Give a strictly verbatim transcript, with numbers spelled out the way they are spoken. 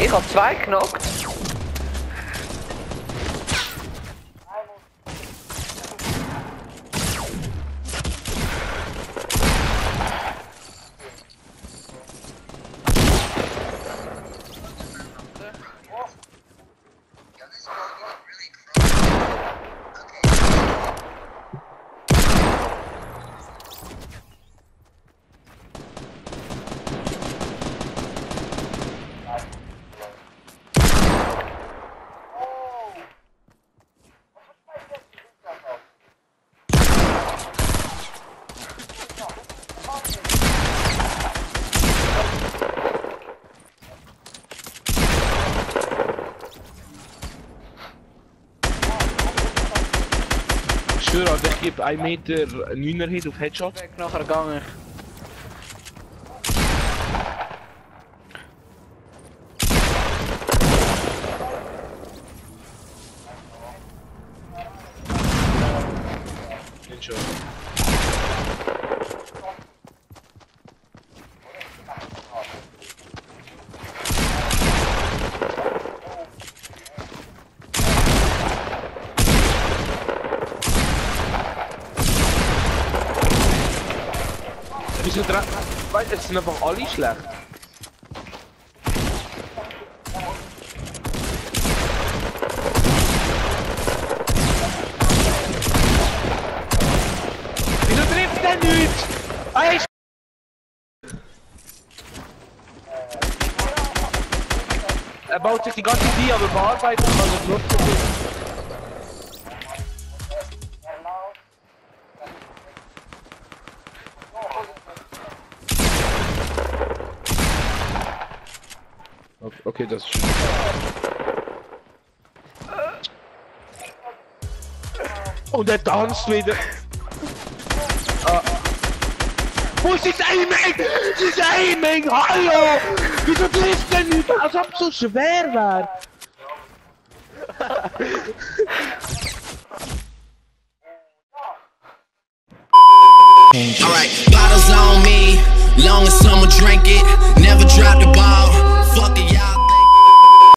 Ich hab zwei genockt. Ich schwöre, Alter, ich gebe einen Meter neuner Hit auf Headshot. Weg, nachher gehe ich. Headshot. Wieso dran? Weißt du, es sind einfach alle schlecht. Wieso trifft der nicht? Ey, er baut sich die ganze Zeit, aber bearbeitet kann er trotzdem nicht. Okay, das ist schön. Und er tanzt wieder. Ah. Wo ist das Aiming? Das Aiming! Hallo! Wieso trifft der nicht? Als ob es so schwer wäre. Alright, bottles on me, long as someone drink it, never drop the ball, fuck it.